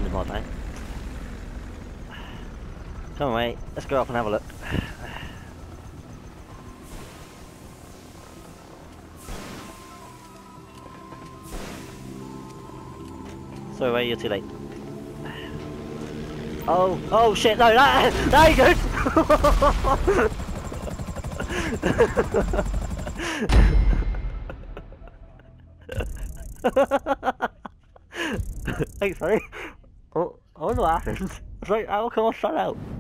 the mod, mate. Come on, mate. Let's go up and have a look. Sorry, mate, you're too late. Oh shit, no, that ain't good! Thanks, sorry. Oh, I wonder what happened. It's like, how come I shut out?